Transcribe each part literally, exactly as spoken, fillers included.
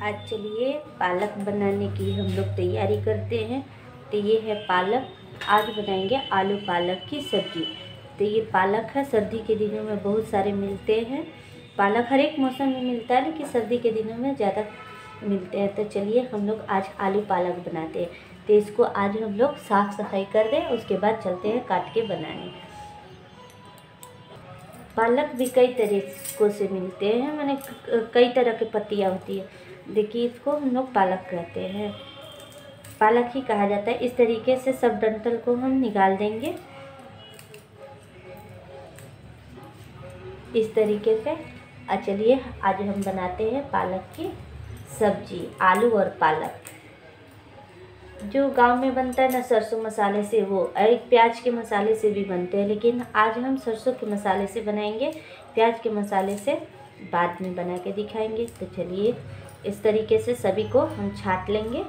आज चलिए पालक बनाने की हम लोग तैयारी करते हैं। तो ये है पालक। आज बनाएंगे आलू पालक की सब्ज़ी। तो ये पालक है, सर्दी के दिनों में बहुत सारे मिलते हैं। पालक हर एक मौसम में मिलता है, लेकिन सर्दी के दिनों में ज़्यादा मिलते हैं। तो चलिए हम लोग आज आलू पालक बनाते हैं। तो इसको आज हम लोग साफ़ सफाई कर दें, उसके बाद चलते हैं काट के बनाने। पालक भी कई तरीक़ों से मिलते हैं, मैंने कई तरह की पत्तियाँ होती है। देखिए इसको हम लोग पालक कहते हैं, पालक ही कहा जाता है। इस तरीके से सब डंठल को हम निकाल देंगे, इस तरीके से। और चलिए आज हम बनाते हैं पालक की सब्जी, आलू और पालक। जो गांव में बनता है ना सरसों मसाले से, वो एक प्याज के मसाले से भी बनते हैं, लेकिन आज हम सरसों के मसाले से बनाएंगे। प्याज के मसाले से बाद में बना के दिखाएंगे। तो चलिए इस तरीके से सभी को हम छांट लेंगे।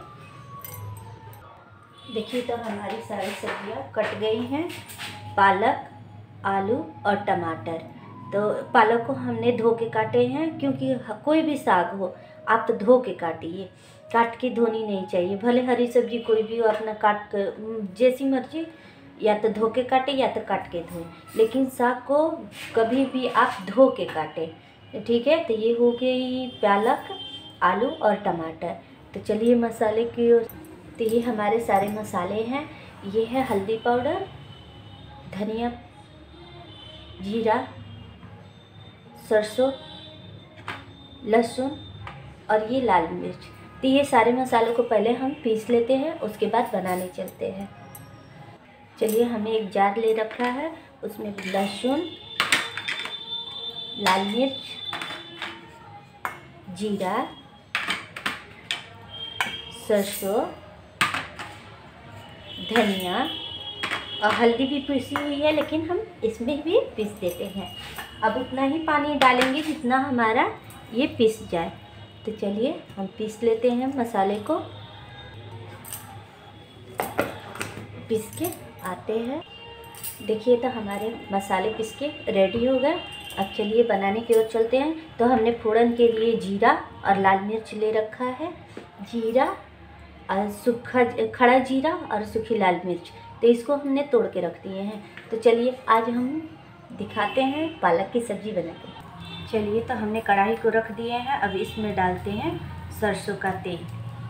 देखिए तो हमारी सारी सब्जियां कट गई हैं, पालक, आलू और टमाटर। तो पालक को हमने धो के काटे हैं, क्योंकि कोई भी साग हो आप तो धो के काटिए, काट के धोनी नहीं चाहिए। भले हरी सब्जी कोई भी हो, अपना काट कर जैसी मर्जी, या तो धो के काटे या तो काट के धोए, लेकिन साग को कभी भी आप धो के काटें, ठीक है। तो ये हो गई पालक, आलू और टमाटर। तो चलिए मसाले की ओर। तो ये हमारे सारे मसाले हैं। ये है हल्दी पाउडर, धनिया, जीरा, सरसों, लहसुन और ये लाल मिर्च। तो ये सारे मसालों को पहले हम पीस लेते हैं, उसके बाद बनाने चलते हैं। चलिए हमने एक जार ले रखा है, उसमें लहसुन, लाल मिर्च, जीरा, सरसों, धनिया और हल्दी भी पीसी हुई है, लेकिन हम इसमें भी पीस देते हैं। अब उतना ही पानी डालेंगे जितना हमारा ये पीस जाए। तो चलिए हम पीस लेते हैं मसाले को, पीस के आते हैं। देखिए तो हमारे मसाले पीस के रेडी हो गए। अब चलिए बनाने की ओर चलते हैं। तो हमने फोड़न के लिए जीरा और लाल मिर्च ले रखा है। जीरा और सूखा खड़ा जीरा और सूखी लाल मिर्च, तो इसको हमने तोड़ के रख दिए हैं। तो चलिए आज हम दिखाते हैं पालक की सब्ज़ी बना के। चलिए तो हमने कढ़ाई को रख दिए हैं। अब इसमें डालते हैं सरसों का तेल।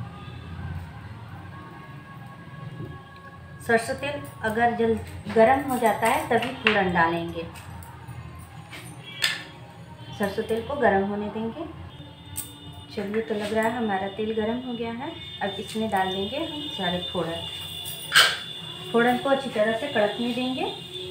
सरसों तेल अगर जल गरम हो जाता है तभी फोड़न डालेंगे। सरसों तेल को गरम होने देंगे। चलिए तो लग रहा है हमारा तेल गरम हो गया है। अब इसमें डाल देंगे हम सारे फोड़न। फोड़न को अच्छी तरह से कड़कने देंगे।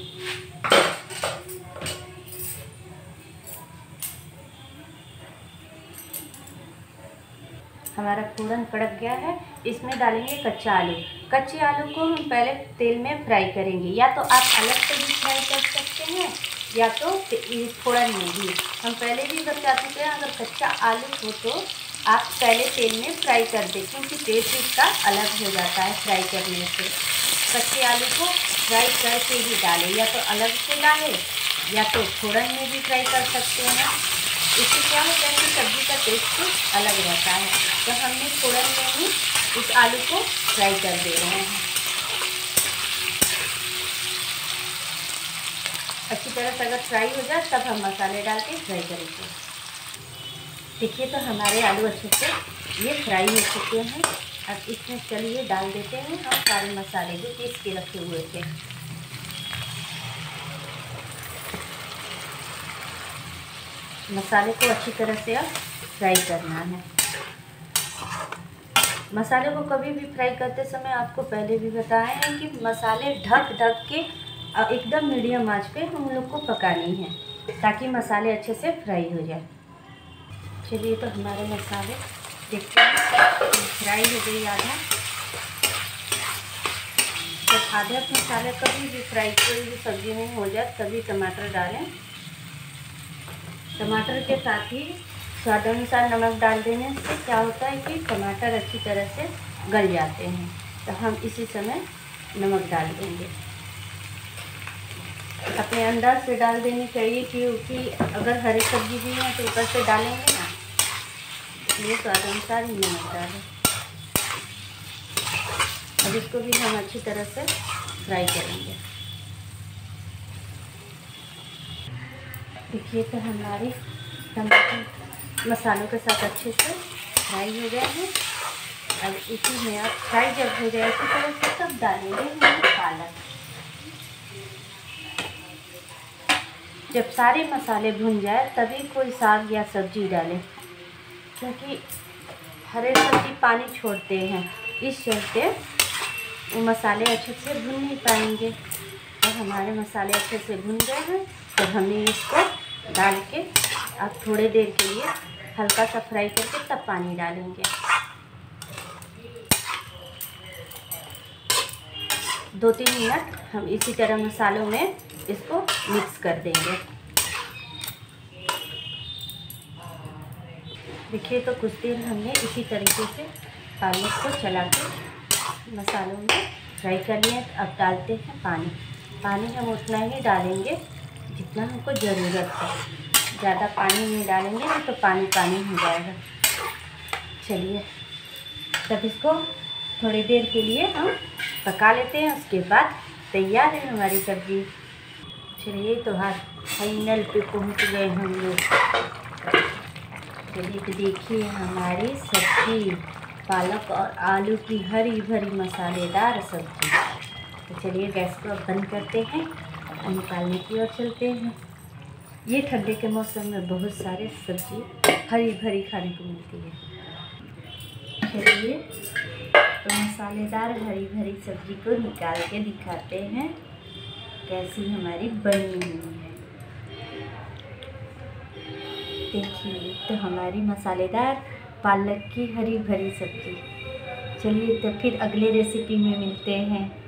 हमारा फोड़न कड़क गया है। इसमें डालेंगे कच्चा आलू। कच्चे आलू को हम पहले तेल में फ्राई करेंगे, या तो आप अलग से भी फ्राई कर सकते हैं, या तो फोड़न में भी। हम पहले भी बता चुके हैं, अगर कच्चा आलू हो तो आप पहले तेल में फ्राई कर दें, क्योंकि टेस्ट इसका अलग हो जाता है फ्राई करने से। कच्चे आलू को फ्राई करके ही डालें, या तो अलग से डालें या तो फोड़न में भी फ्राई कर सकते हैं। इससे क्या होता है कि सब्ज़ी का टेस्ट अलग रहता है। तो हमने फोड़न में ही इस आलू को फ्राई कर दे रहे हैं। अच्छी तरह से अगर फ्राई हो जाए तब हम मसाले डाल के फ्राई करेंगे। देखिए तो हमारे आलू अच्छे से ये फ्राई हो चुके हैं। अब इसमें चलिए डाल देते हैं हम सारे मसाले जो पीस के रखे हुए थे। मसाले को अच्छी तरह से अब फ्राई करना है। मसाले को कभी भी फ्राई करते समय आपको पहले भी बताया है कि मसाले ढक ढक के एकदम मीडियम आंच पे हम लोग को पकानी है, ताकि मसाले अच्छे से फ्राई हो जाए। चलिए तो हमारे मसाले देखते हैं फ्राई हो गई आधा। जब आधा मसाले कभी भी फ्राई कोई भी सब्जी में हो जाए तभी टमाटर डालें। टमाटर के साथ ही स्वाद अनुसार नमक डाल देने से क्या होता है कि टमाटर अच्छी तरह से गल जाते हैं। तो हम इसी समय नमक डाल देंगे। अपने अंदाज से डाल देनी चाहिए, क्योंकि अगर हरी सब्जी भी है तो ऊपर से डालेंगे ना, इसलिए स्वाद अनुसार ही नमक डालें। अब इसको भी हम अच्छी तरह से फ्राई करेंगे। देखिए तो हमारे टमाटर मसालों के साथ अच्छे से फ्राई हो गए हैं। अब इसी में आप फ्राई जब हो जाए अच्छी तरह से तब डालेंगे हम पालक। जब सारे मसाले भुन जाए तभी कोई साग या सब्जी डालें, क्योंकि हरे सब्जी पानी छोड़ते हैं, इस चलते वो मसाले अच्छे से भुन नहीं पाएंगे। और हमारे मसाले अच्छे से भुन गए हैं तो हमें इसको डाल के अब थोड़ी देर के लिए हल्का सा फ्राई करके तब पानी डालेंगे। दो तीन मिनट हम इसी तरह मसालों में इसको मिक्स कर देंगे। देखिए तो कुछ देर हमने इसी तरीके से पालक को चला के मसालों में फ्राई कर लिया। अब डालते हैं पानी। पानी हम उतना ही डालेंगे जितना हमको ज़रूरत है, ज़्यादा पानी नहीं डालेंगे नहीं तो पानी पानी हो जाएगा। चलिए तब इसको थोड़ी देर के लिए हम पका लेते हैं, उसके बाद तैयार है हमारी सब्ज़ी। चलिए तो हाँ फाइनल पे पहुंच गए हम लोग। चलिए तो देखिए हमारी सब्ज़ी पालक और आलू की हरी भरी मसालेदार सब्ज़ी। तो चलिए गैस को अब बंद करते हैं और निकालने की ओर चलते हैं। ये ठंडे के मौसम में बहुत सारे सब्ज़ी हरी भरी खाने को मिलती है। चलिए तो मसालेदार हरी भरी सब्ज़ी को निकाल के दिखाते हैं कैसी हमारी बनी हुई है। देखिए तो हमारी मसालेदार पालक की हरी भरी सब्ज़ी। चलिए तो फिर अगले रेसिपी में मिलते हैं।